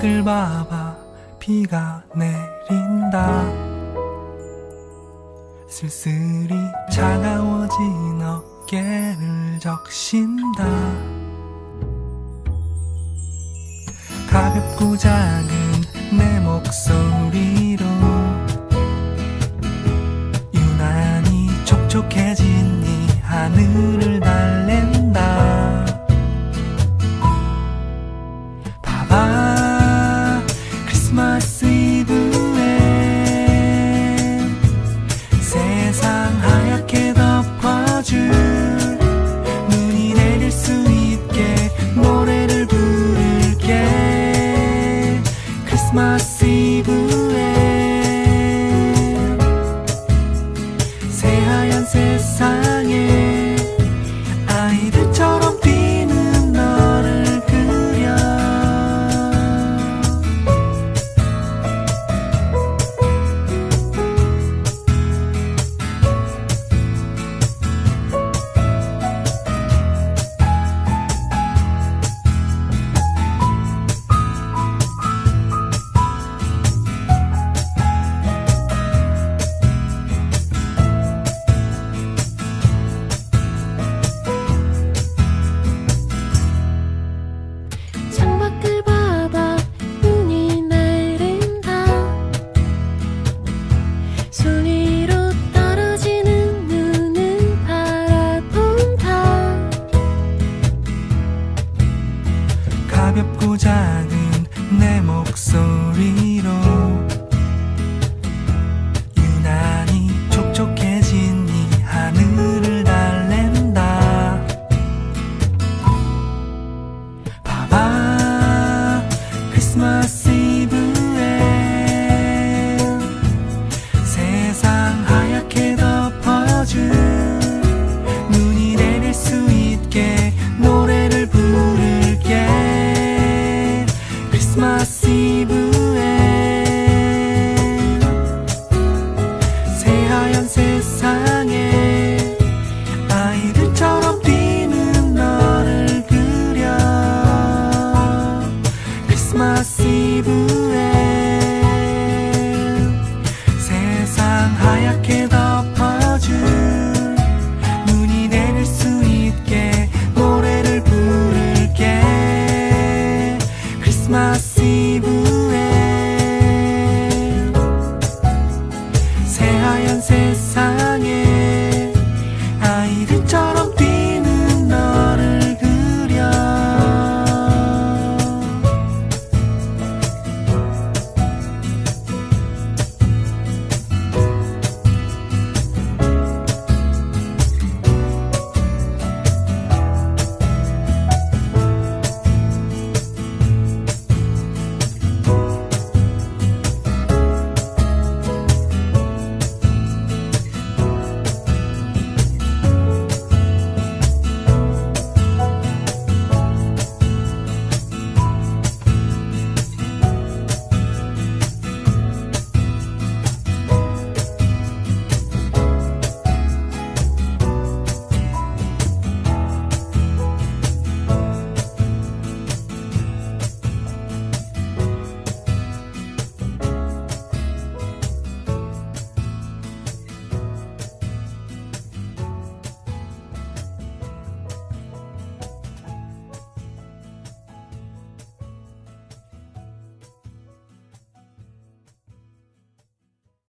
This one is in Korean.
창밖을 봐봐 비가 내린다. 쓸쓸히 차가워진 어깨를 적신다. 가볍고 작은 내 목소리로 유난히 촉촉해진 이 하늘을 달랜다. 봐봐 크리스마스 이브엔 세상 하얗게 덮어줄 눈이 내릴 수 있게 노래를 부를게. 크리스마스 이브엔 새하얀 세상에 아이들처럼 뛰는 너를 그려. 창밖을 봐봐 눈이 내린다. 손 위로 떨어지는 눈을 바라본다. 가볍고 작은 내 목소리로 유난히 촉촉해진 이 하늘을 달랜다. 봐봐 크리스마스 이브엔 세상 하얗게 덮어줄 눈이 내릴 수 있게 노래를 부를게. 크리스마스 이브엔 새하얀 세상에 아이들처럼 뛰는 너를 그려. 크리스마스 이브